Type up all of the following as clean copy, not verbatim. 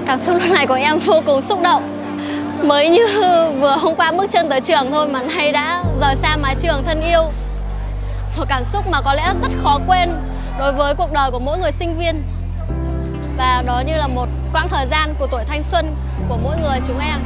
Cảm xúc lúc này của em vô cùng xúc động. Mới như vừa hôm qua bước chân tới trường thôi mà nay đã rời xa mái trường thân yêu. Một cảm xúc mà có lẽ rất khó quên đối với cuộc đời của mỗi người sinh viên. Và đó như là một quãng thời gian của tuổi thanh xuân của mỗi người chúng em.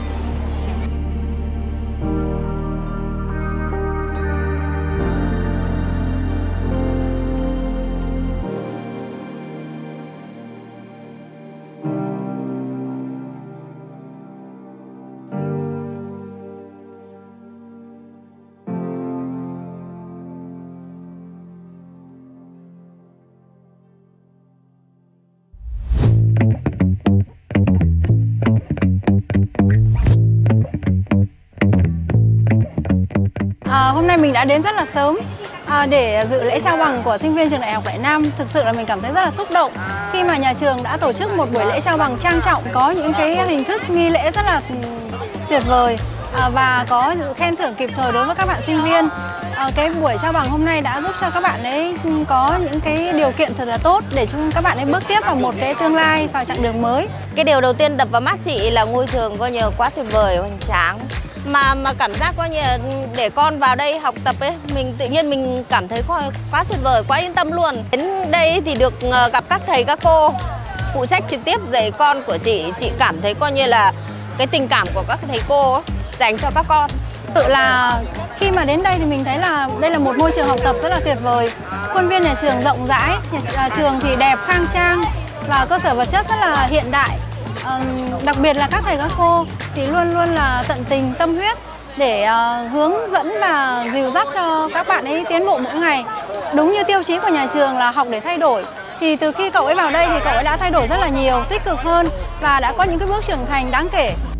Hôm nay mình đã đến rất là sớm để dự lễ trao bằng của sinh viên trường Đại học Đại Nam. Thực sự là mình cảm thấy rất là xúc động khi mà nhà trường đã tổ chức một buổi lễ trao bằng trang trọng, có những cái hình thức nghi lễ rất là tuyệt vời và có khen thưởng kịp thời đối với các bạn sinh viên. Cái buổi trao bằng hôm nay đã giúp cho các bạn ấy có những cái điều kiện thật là tốt để cho các bạn ấy bước tiếp vào một cái tương lai, vào chặng đường mới. Cái điều đầu tiên đập vào mắt chị là ngôi trường coi như quá tuyệt vời, hoành tráng. Mà cảm giác coi như là để con vào đây học tập ấy, mình tự nhiên mình cảm thấy quá tuyệt vời, quá yên tâm luôn. Đến đây thì được gặp các thầy các cô phụ trách trực tiếp dạy con của chị cảm thấy coi như là cái tình cảm của các thầy cô dành cho các con. Tự là khi mà đến đây thì mình thấy là đây là một môi trường học tập rất là tuyệt vời. Khuôn viên nhà trường rộng rãi, nhà trường thì đẹp khang trang và cơ sở vật chất rất là hiện đại. Đặc biệt là các thầy các cô thì luôn luôn là tận tình tâm huyết để hướng dẫn và dìu dắt cho các bạn ấy tiến bộ mỗi ngày. Đúng như tiêu chí của nhà trường là học để thay đổi. Thì từ khi cậu ấy vào đây thì cậu ấy đã thay đổi rất là nhiều, tích cực hơn và đã có những cái bước trưởng thành đáng kể.